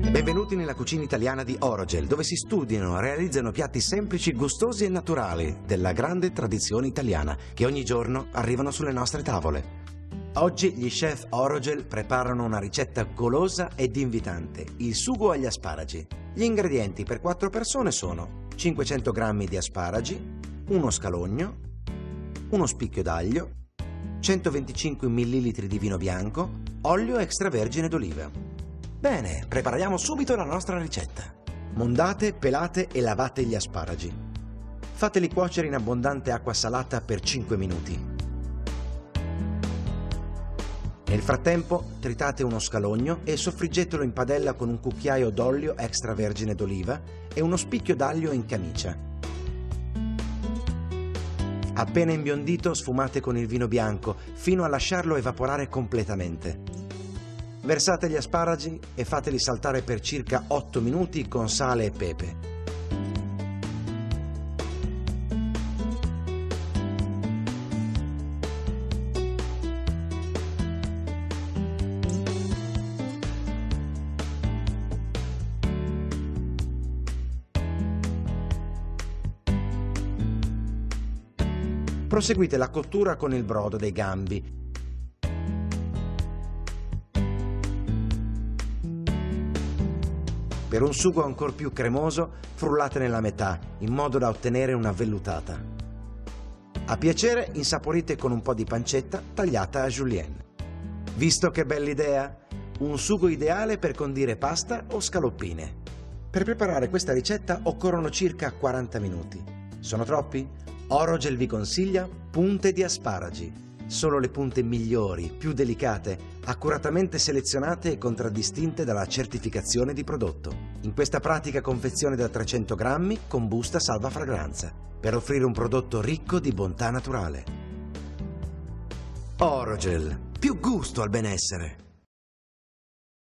Benvenuti nella cucina italiana di Orogel, dove si studiano e realizzano piatti semplici, gustosi e naturali della grande tradizione italiana che ogni giorno arrivano sulle nostre tavole. Oggi gli chef Orogel preparano una ricetta golosa ed invitante, il sugo agli asparagi. Gli ingredienti per 4 persone sono 500 g di asparagi, uno scalogno, uno spicchio d'aglio, 125 ml di vino bianco, olio extravergine d'oliva. Bene, prepariamo subito la nostra ricetta. Mondate, pelate e lavate gli asparagi. Fateli cuocere in abbondante acqua salata per 5 minuti. Nel frattempo tritate uno scalogno e soffriggetelo in padella con un cucchiaio d'olio extravergine d'oliva e uno spicchio d'aglio in camicia. Appena imbiondito sfumate con il vino bianco fino a lasciarlo evaporare completamente. Versate gli asparagi e fateli saltare per circa 8 minuti con sale e pepe. Proseguite la cottura con il brodo dei gambi. Per un sugo ancora più cremoso, frullate nella metà, in modo da ottenere una vellutata. A piacere, insaporite con un po' di pancetta tagliata a julienne. Visto che bella idea? Un sugo ideale per condire pasta o scaloppine. Per preparare questa ricetta occorrono circa 40 minuti. Sono troppi? Orogel vi consiglia punte di asparagi. Solo le punte migliori, più delicate, accuratamente selezionate e contraddistinte dalla certificazione di prodotto. In questa pratica confezione da 300 grammi con busta salvafragranza, per offrire un prodotto ricco di bontà naturale. Orogel, più gusto al benessere!